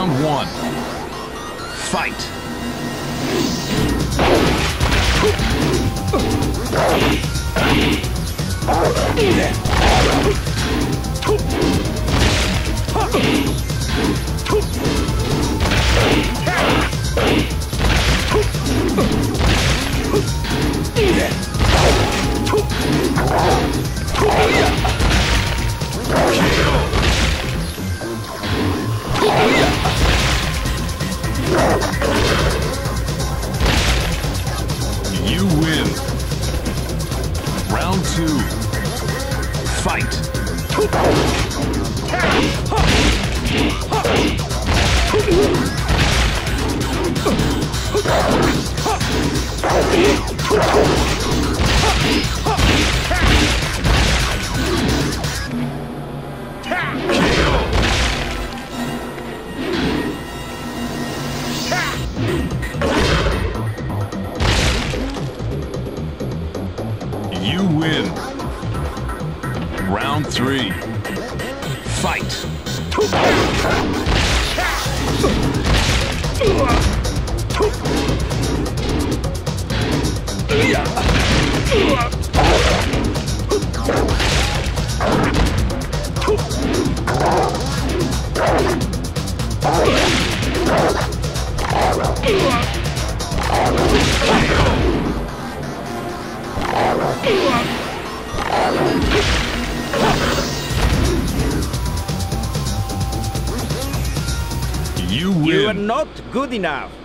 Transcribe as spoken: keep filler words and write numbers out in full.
Round one. Fight. You win. Round two. Fight. You win. Round three. Fight. You win. You are not good enough.